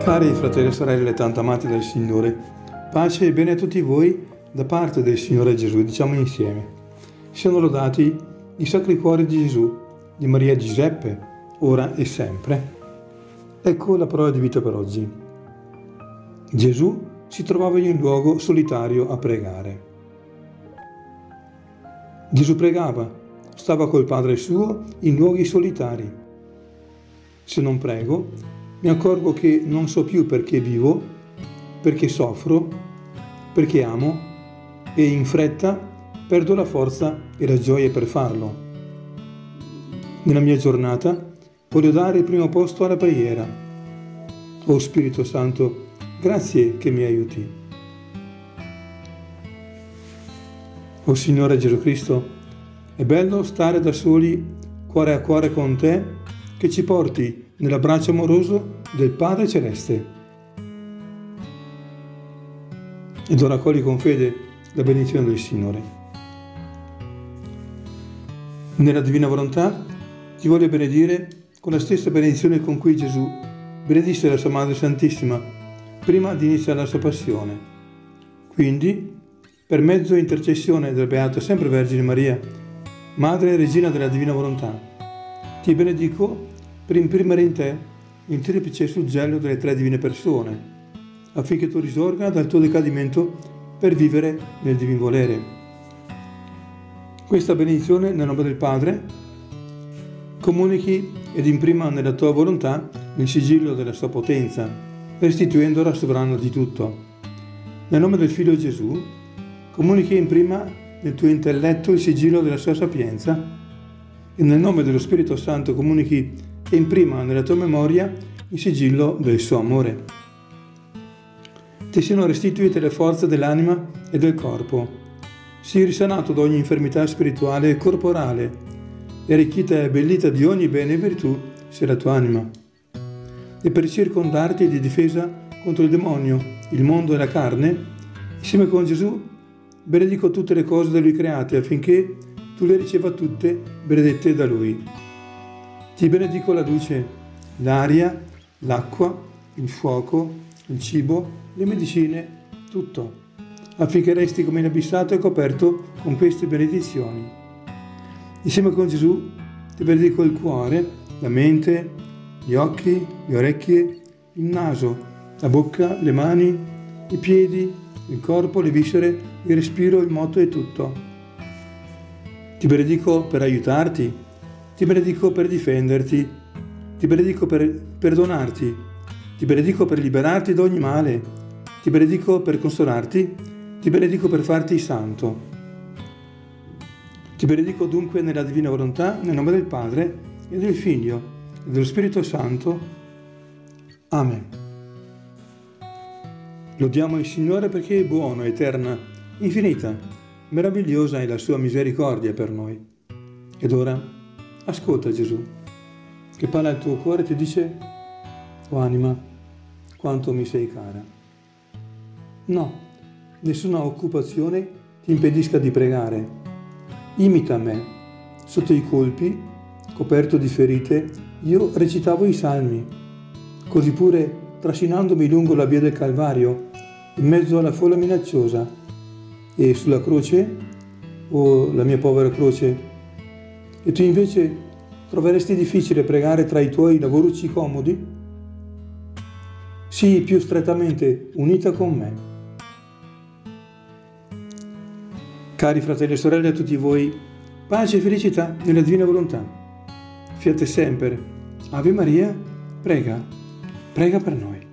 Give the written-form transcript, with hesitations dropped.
Cari fratelli e sorelle tanto amati dal Signore, pace e bene a tutti voi da parte del Signore Gesù, diciamo insieme. Siano lodati i sacri cuori di Gesù, di Maria e Giuseppe, ora e sempre. Ecco la parola di vita per oggi. Gesù si trovava in un luogo solitario a pregare. Gesù pregava, stava col Padre suo in luoghi solitari. Se non prego, mi accorgo che non so più perché vivo, perché soffro, perché amo e in fretta perdo la forza e la gioia per farlo. Nella mia giornata voglio dare il primo posto alla preghiera. Oh Spirito Santo, grazie che mi aiuti. Oh Signore Gesù Cristo, è bello stare da soli cuore a cuore con te, che ci porti nell'abbraccio amoroso del Padre Celeste. Ed ora accogli con fede la benedizione del Signore. Nella divina volontà ti voglio benedire con la stessa benedizione con cui Gesù benedisse la sua Madre Santissima prima di iniziare la sua passione. Quindi, per mezzo e intercessione della Beata Sempre Vergine Maria, Madre e Regina della Divina Volontà, ti benedico per imprimere in te il triplice suggello delle tre divine persone, affinché tu risorga dal tuo decadimento per vivere nel divin volere. Questa benedizione, nel nome del Padre, comunichi ed imprima nella tua volontà il sigillo della sua potenza, restituendola sovrana di tutto. Nel nome del Figlio Gesù, comunichi e imprima nel tuo intelletto il sigillo della sua sapienza, e nel nome dello Spirito Santo comunichi e imprima nella tua memoria il sigillo del suo amore. Ti siano restituite le forze dell'anima e del corpo, sii risanato da ogni infermità spirituale e corporale, e arricchita e abbellita di ogni bene e virtù sia la tua anima. E per circondarti di difesa contro il demonio, il mondo e la carne, insieme con Gesù benedico tutte le cose da Lui create, affinché tu le riceva tutte benedette da Lui. Ti benedico la luce, l'aria, l'acqua, il fuoco, il cibo, le medicine, tutto, affinché resti come inabissato e coperto con queste benedizioni. Insieme con Gesù ti benedico il cuore, la mente, gli occhi, le orecchie, il naso, la bocca, le mani, i piedi, il corpo, le viscere, il respiro, il moto e tutto. Ti benedico per aiutarti, ti benedico per difenderti, ti benedico per perdonarti, ti benedico per liberarti da ogni male, ti benedico per consolarti, ti benedico per farti santo. Ti benedico dunque nella divina volontà, nel nome del Padre e del Figlio e dello Spirito Santo. Amen. Lodiamo il Signore perché è buono, eterna, infinita, meravigliosa è la sua misericordia per noi. Ed ora, ascolta Gesù, che parla al tuo cuore e ti dice: "Oh anima, quanto mi sei cara". No, nessuna occupazione ti impedisca di pregare. Imita me. Sotto i colpi, coperto di ferite, io recitavo i salmi. Così pure, trascinandomi lungo la via del Calvario, in mezzo alla folla minacciosa, e sulla croce, oh la mia povera croce, e tu invece troveresti difficile pregare tra i tuoi lavorucci comodi? Sii più strettamente unita con me. Cari fratelli e sorelle, a tutti voi, pace e felicità nella divina volontà. Fiat sempre. Ave Maria, prega per noi.